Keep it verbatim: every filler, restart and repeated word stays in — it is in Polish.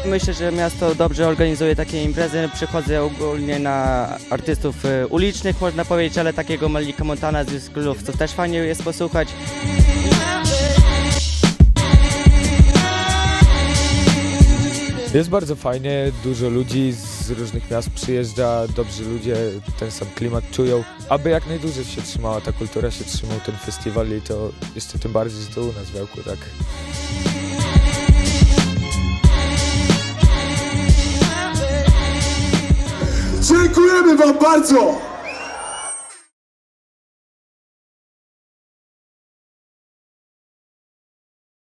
Myślę, że miasto dobrze organizuje takie imprezy. Przychodzę ogólnie na artystów ulicznych, można powiedzieć, ale takiego Malika Montana z Wizglów, co też fajnie jest posłuchać. Jest bardzo fajnie, dużo ludzi z różnych miast przyjeżdża, dobrzy ludzie ten sam klimat czują. Aby jak najdłużej się trzymała ta kultura, się trzymał ten festiwal i to jeszcze tym bardziej, że to u nas w Ełku, tak. Dziękujemy wam bardzo!